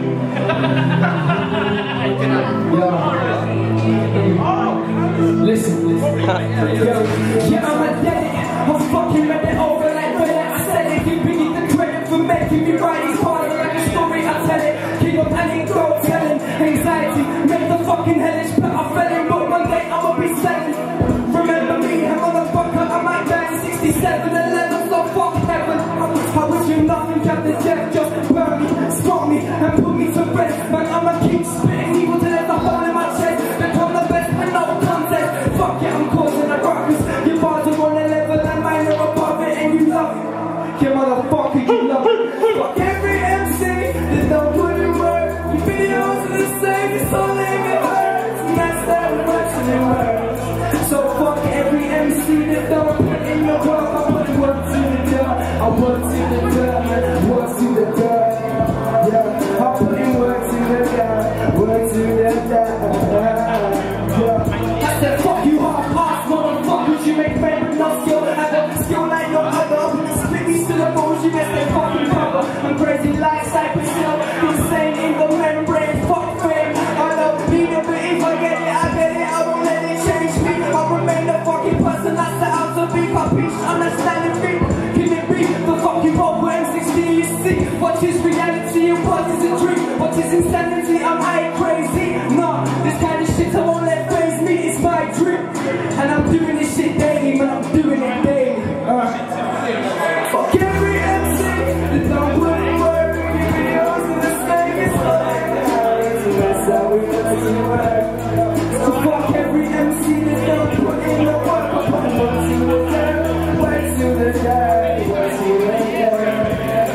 Listen. Yeah, I'm a daddy. I'm fucking ready over like when I said it. Give me the credit for making me write these parts like a story. I tell it. King of anecdote telling. Anxiety, make the fucking hellish. But I fell in, but one day I'ma be selling. Remember me, I'm on the fucker. I might die in 67, 11, so fuck heaven. I wish you nothing, Captain Jeff. Just burn me, spot me, and put me to rest. Man, I'ma keep spitting evil till there's a hole in my chest. Become the best with no context. Fuck yeah, I'm causing a ruckus. Your bars are on a level and mine are above it, and you love it. Yeah, motherfucker, you love it. Fuck every MC that don't put in work. Your videos are the same, it's all lame, it hurts. And that's how it works and it works. So fuck every MC that don't put in the work. I put work to the dirt. I work to the dirt, man. Work to the dirt. Yeah, I put in work to the dirt. Work to the dirt. Yeah. I said fuck you half-ass motherfuckers. You make pain with no skill. I got skill like no other. Split me to the bones, you best they fucking cover. I'm crazy like Cypress Hill. Insane in the membrane. Fuck fame. I don't need it, but if I get it, I get it. I won't let it change me. I'll remain the fucking person I set out to be. My bitch, understanding me. Can it be the fucking road where M16 you see? What is reality and what is a dream? What is insanity? I'm high crazy. Nah, this kind of shit I won't let phase me. It's my dream. And I'm doing this shit daily, man. I'm doing it daily. Fuck every MC that don't put in work. Your videos are the same, it's all like that. So that's how we work. So fuck every MC that don't put in the work. I put work to the dirt, work to the dirt, work to the dirt.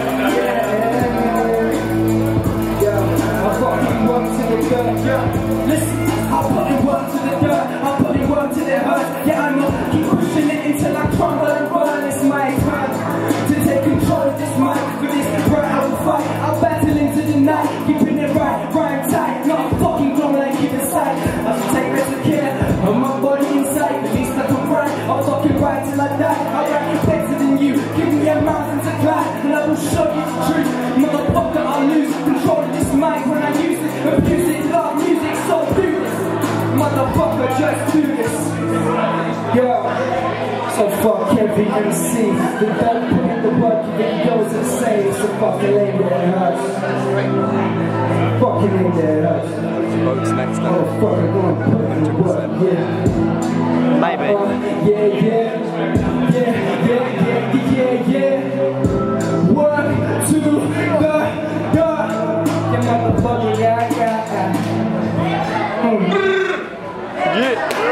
Yeah, I fucking work to the dirt. Yeah, listen, I put in work to the dirt. I put in work to the hurt. Yeah, I know, keep pushing it until I crumble and burn. It's my time to take control of this mic. For this right, I will fight. I'll battle into the night, keeping it right, rhyme tight. Not fucking glum like keep it sight. I should take better care of my body inside. At least I can write. I'll fucking write till I die. I'll write better than you. Give me a mountain to climb, and I will show you the truth. Motherfucker, I'll lose control of this mic when I use it. Abuse it, love music, so do this. Motherfucker, just do this. Yeah. So fuck every MC that don't put in the work. Your videos are the same. It's a fucking lame that hurts. Fucking lame that hurts. Motherfucker, gonna put in the work. Yeah. Maybe. Yeah. Work to the dirt. Yeah, motherfucker, yeah. Yeah.